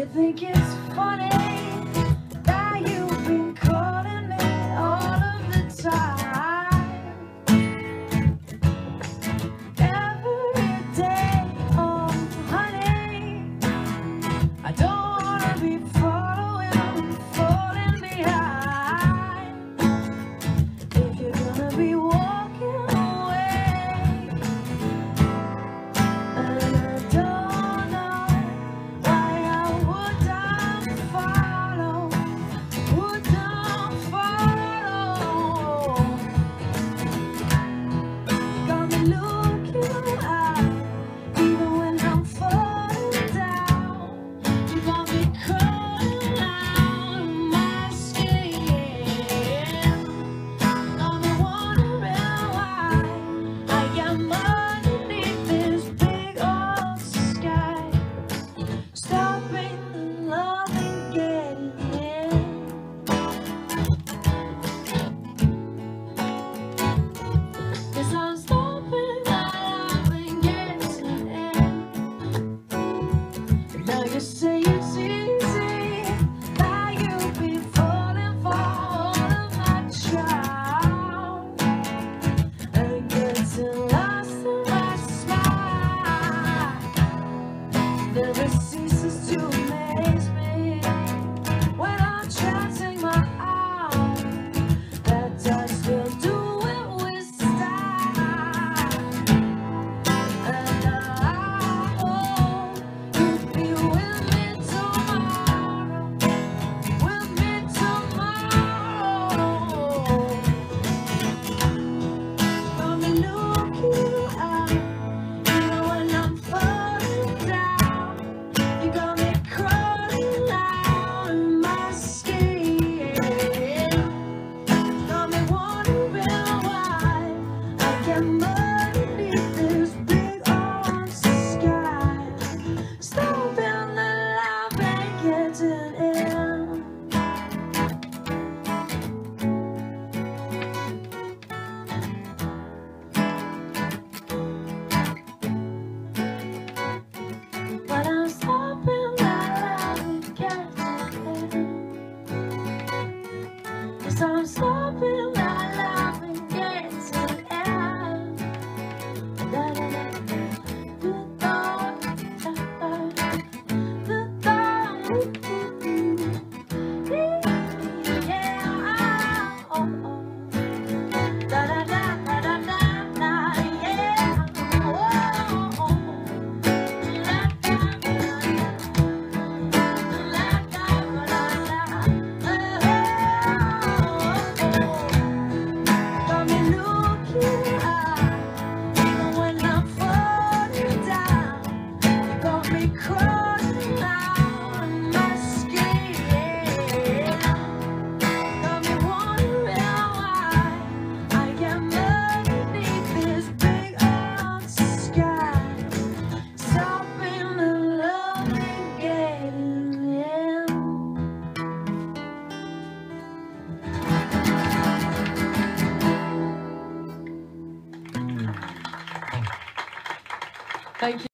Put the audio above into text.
you think it's funny that you've been calling me all of the time? Every day, oh honey, I don't wanna be falling behind. If you're gonna be walking away, and I don't know why I wouldn't follow. Got me looking out, even when I'm falling down. You got me crawling out of my skin. Got me wondering why I am underneath this big old sky, stopping the love and getting in. 'Cause I'm stopping that love and getting in. Now you say it's easy, that you've been falling for all of my charm, and getting lost in my smile. Never ceases to amaze me when I'm chatting my arm, that I still do it with style. And I hope you'll be with me tomorrow, with me tomorrow. Got me looking out, even when I'm falling down. You got me crawling out of my skin. Got me wondering why I am underneath this big old sky, stopping the love and getting in. But I'm stopping that love and getting in. 'Cause I'm stopping that love and getting in. Da da da da Got me looking out, even when I'm falling down. You got me crawling out of my skin. Got me wondering why I am underneath this big old sky, stopping the love and getting in. Thank you.